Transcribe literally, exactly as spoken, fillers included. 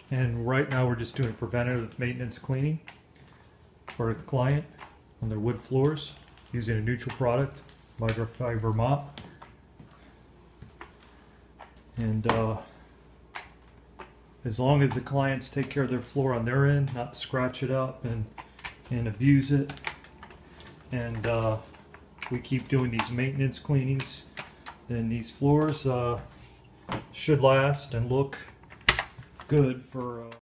And right now we're just doing preventative maintenance cleaning for the client on their wood floors using a neutral product, microfiber mop. And uh, as long as the clients take care of their floor on their end, not scratch it up and, and abuse it, and uh, we keep doing these maintenance cleanings, then these floors uh, should last and look good for uh